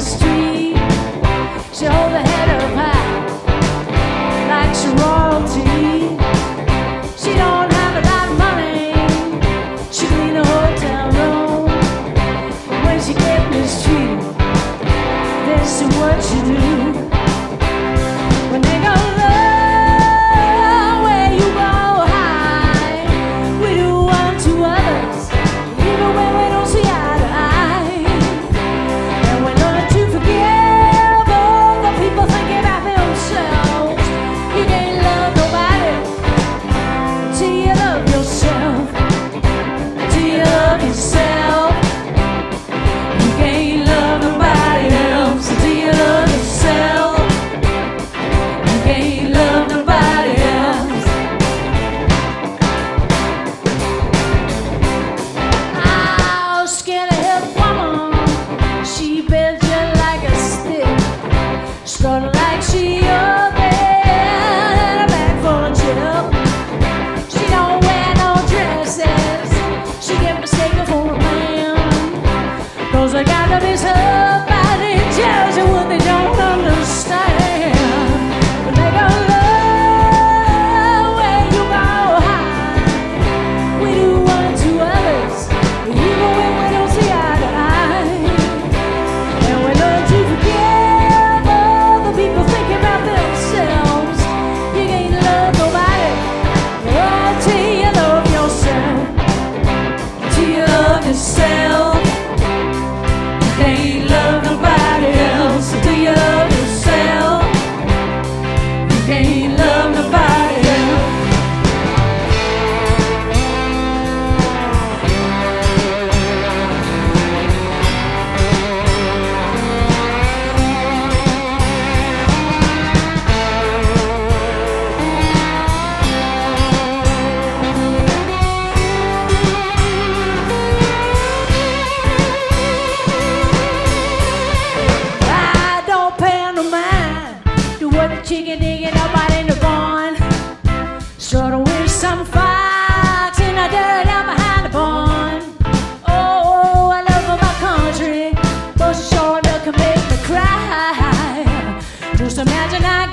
street. She holds her head up high like she royalty. She don't have a lot of money. She clean a hotel room. But when she get mistreated, this is what she do. When they go low, where you go high, we do unto others, even when we don't see eye to eye. And we learn to forgive all the people thinking about themselves. You can't love nobody until you love yourself. Until you love yourself. You can't love nobody else until you love yourself. You can't love nobody else. Oh, skinny-hip woman, she bends you like a stick, strutting like she your man and a bag full of chip. She don't wear no dresses, she get mistaken for a man. Those are got to be somebody tells you what they don't understand. When they go low, where you go high, we do unto others, even when we don't see eye to eye. And we learn to forgive all the people thinking about themselves. You can't love nobody until you love yourself. Until you love yourself. You can't love nobody else until you love yourself. You can't love nobody else. I don't pay no mind to what the chicken digging up out in the barn. Sort of wish some fox in the dirt out behind the barn. Oh, I love my country, but she sure enough can make me cry. Just imagine